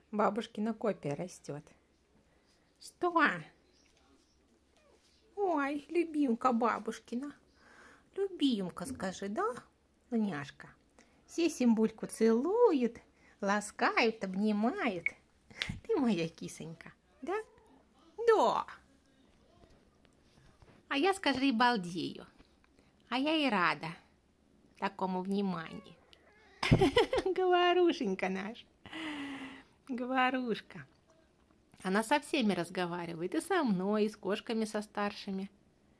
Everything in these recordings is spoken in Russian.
Бабушкина копия растет. Что? Ой, любимка бабушкина. Любимка, скажи, да, Луняшка? Все Симбульку целуют, ласкают, обнимают. Ты моя кисонька, да? Да. А я, скажи, балдею. А я и рада такому вниманию. Говорушенька наша. Говорушка. Она со всеми разговаривает. И со мной, и с кошками, со старшими.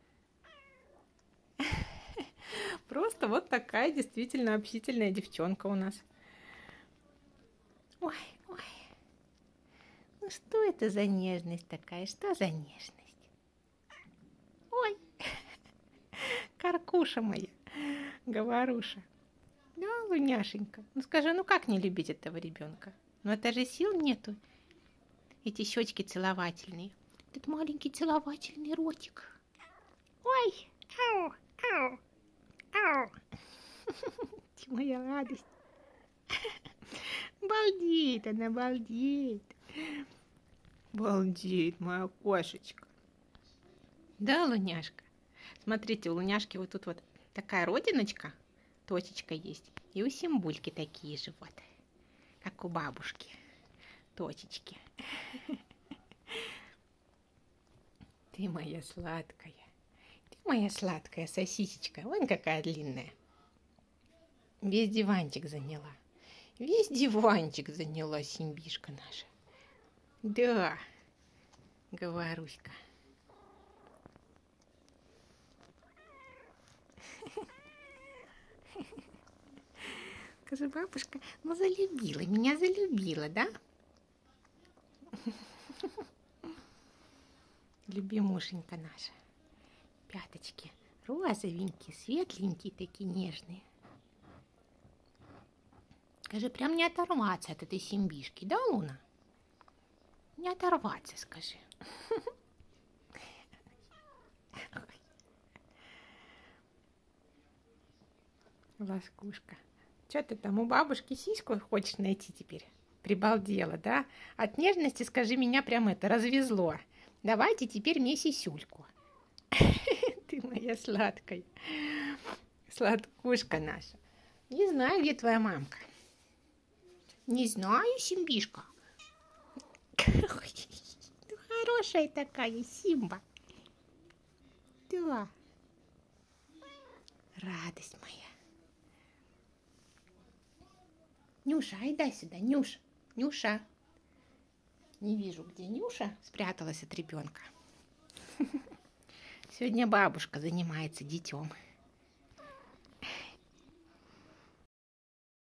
Просто вот такая действительно общительная девчонка у нас. Ой, ой. Ну что это за нежность такая? Что за нежность? Ой. Каркуша моя. Говоруша. Да, Луняшенька. Ну скажи, ну как не любить этого ребенка? Ну это же сил нету. Эти щечки целовательные. Этот маленький целовательный ротик. Ой, ау, ау, ау. Ты моя радость. Балдеет она, балдеет. Балдеет моя кошечка. Да, Луняшка? Смотрите, у Луняшки вот тут вот такая родиночка, точечка есть. И у Симбульки такие же вот, как у бабушки. Точечки. Ты моя сладкая. Ты моя сладкая сосисечка. Вон какая длинная. Весь диванчик заняла. Весь диванчик заняла Симбишка наша. Да, Говоруська. Скажи, бабушка, ну залюбила, меня залюбила, да? Любимушенька наша. Пяточки розовенькие, светленькие, такие нежные. Скажи, прям не оторваться от этой Симбишки, да, Луна? Не оторваться, скажи. Ласкушка. Что ты там у бабушки сиську хочешь найти теперь? Прибалдела, да? От нежности, скажи, меня прям это развезло. Давайте теперь мне сисюльку. Ты моя сладкая. Сладкушка наша. Не знаю, где твоя мамка. Не знаю, Симбишка. Ну, хорошая такая Симба. Да. Радость моя. Нюша, айда сюда, Нюша. Нюша. Не вижу, где Нюша спряталась от ребенка. Сегодня бабушка занимается детем.